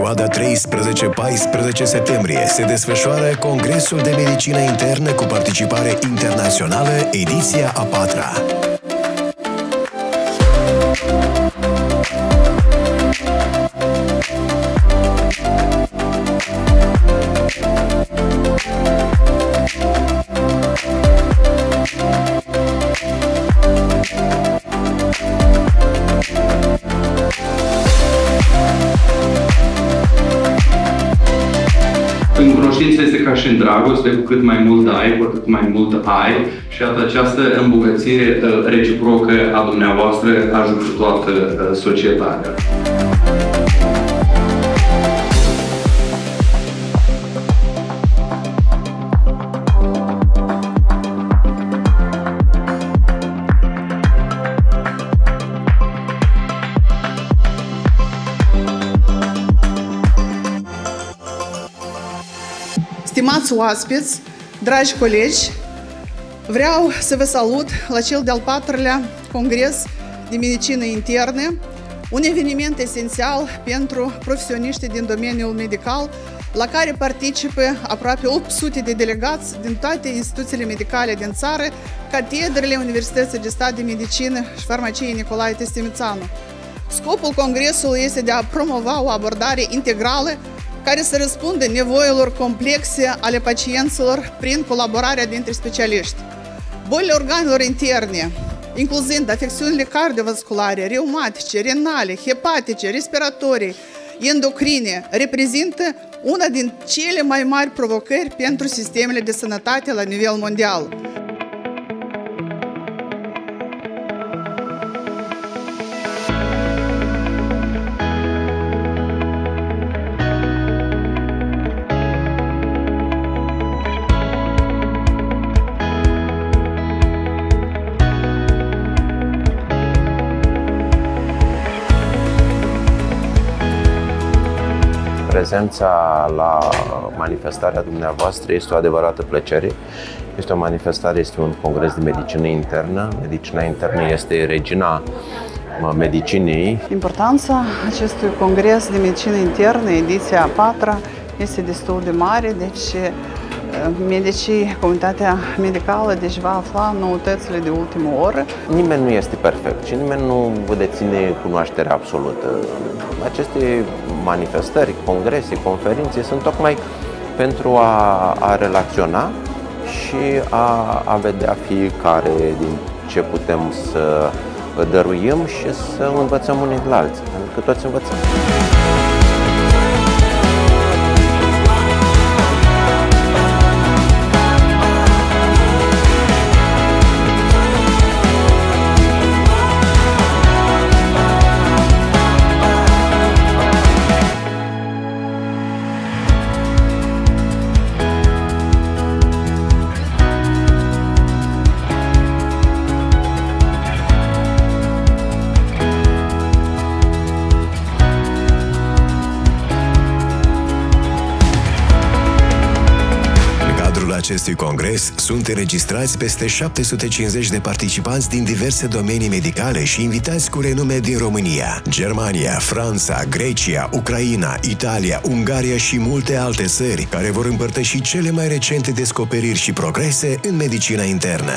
perioada 13-14 septembrie se desfășoară Congresul de Medicină Internă cu participare internațională, ediția a 4-a. În cunoștință este ca și în dragoste, cu cât mai mult dai, cu atât mai mult ai, și această îmbogățire reciprocă a dumneavoastră ajută toată societatea. Stimați oaspeți, dragi colegi, vreau să vă salut la cel de-al 4-lea Congres de Medicină Internă, un eveniment esențial pentru profesioniștii din domeniul medical, la care participă aproape 800 de delegați din toate instituțiile medicale din țară, catedrele Universității de Stat de Medicină și Farmacie Nicolae Testimițanu. Scopul congresului este de a promova o abordare integrală care să răspundă nevoilor complexe ale pacienților prin colaborarea dintre specialiști. Bolile organelor interne, incluzând afecțiunile cardiovasculare, reumatice, renale, hepatice, respiratorii, endocrine, reprezintă una din cele mai mari provocări pentru sistemele de sănătate la nivel mondial. Prezența la manifestarea dumneavoastră este o adevărată plăcere. Este o manifestare, este un congres de medicină internă. Medicina internă este regina medicinei. Importanța acestui congres de medicină internă, ediția a 4-a, este destul de mare, deci medicii, comunitatea medicală, deci va afla noutățile de ultimă oră. Nimeni nu este perfect și nimeni nu vă deține cunoașterea absolută. Aceste manifestări, congrese, conferințe sunt tocmai pentru a relaționa și a vedea fiecare din ce putem să dăruim și să învățăm unii de la alții, pentru că toți învățăm. Acestui congres sunt înregistrați peste 750 de participanți din diverse domenii medicale și invitați cu renume din România, Germania, Franța, Grecia, Ucraina, Italia, Ungaria și multe alte țări, care vor împărtăși cele mai recente descoperiri și progrese în medicina internă.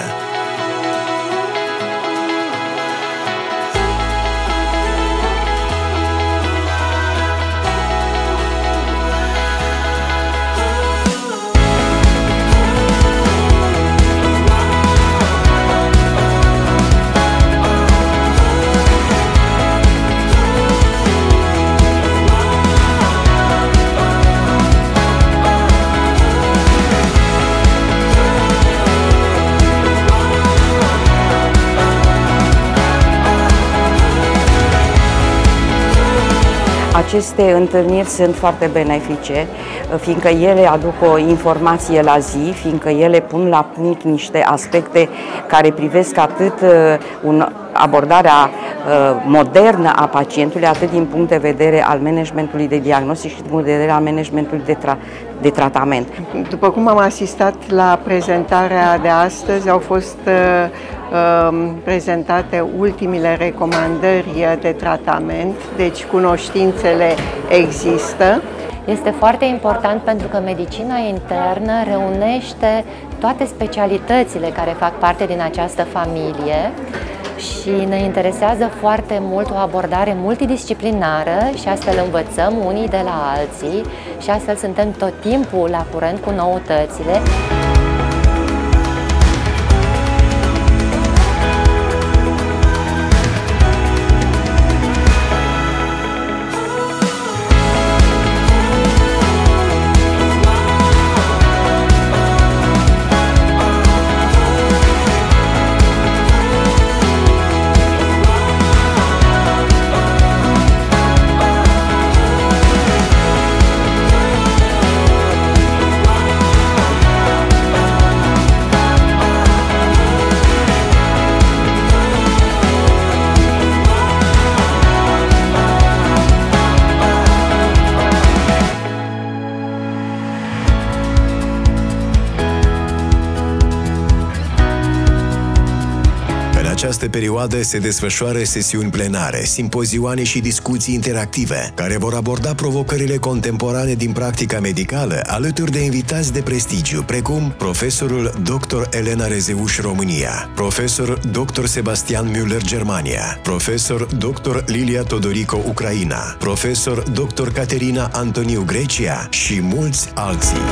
Aceste întâlniri sunt foarte benefice, fiindcă ele aduc o informație la zi, fiindcă ele pun la punct niște aspecte care privesc atât abordarea modernă a pacientului, atât din punct de vedere al managementului de diagnostic și din punct de vedere al managementului de tratament. După cum am asistat la prezentarea de astăzi, au fost prezentate ultimele recomandări de tratament, deci cunoștințele există. Este foarte important pentru că medicina internă reunește toate specialitățile care fac parte din această familie și ne interesează foarte mult o abordare multidisciplinară și astfel învățăm unii de la alții și astfel suntem tot timpul la curent cu noutățile. În această perioadă se desfășoară sesiuni plenare, simpozioane și discuții interactive, care vor aborda provocările contemporane din practica medicală, alături de invitați de prestigiu, precum profesorul dr. Elena Rezeuș, România, profesor dr. Sebastian Müller, Germania, profesor dr. Lilia Todorico, Ucraina, profesor dr. Caterina Antoniu, Grecia și mulți alții.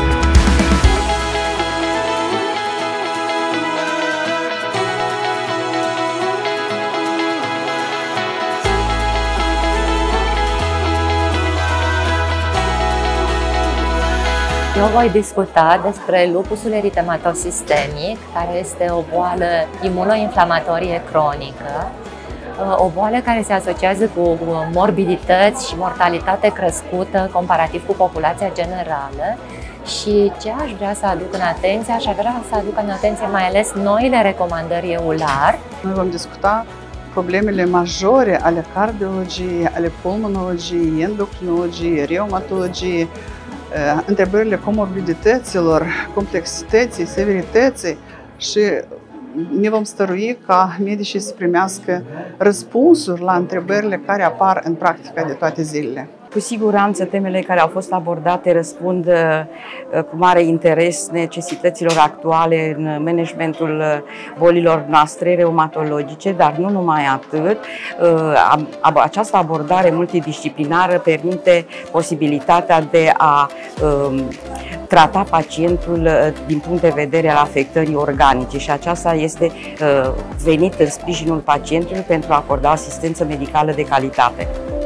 Eu voi discuta despre lupusul eritematosistemic, care este o boală imunoinflamatorie cronică, o boală care se asociază cu morbidități și mortalitate crescută comparativ cu populația generală. Și ce aș vrea să aduc în atenție, aș vrea să aduc în atenție mai ales noile recomandări EULAR. Noi vom discuta problemele majore ale cardiologiei, ale pulmonologiei, endocrinologiei, reumatologiei, întrebările comorbidităților, complexității, severității și ne vom stărui ca medicii să primească răspunsuri la întrebările care apar în practica de toate zilele. Cu siguranță, temele care au fost abordate răspund cu mare interes necesităților actuale în managementul bolilor noastre reumatologice, dar nu numai atât. Această abordare multidisciplinară permite posibilitatea de a trata pacientul din punct de vedere al afectării organice și aceasta este venit în sprijinul pacientului pentru a acorda asistență medicală de calitate.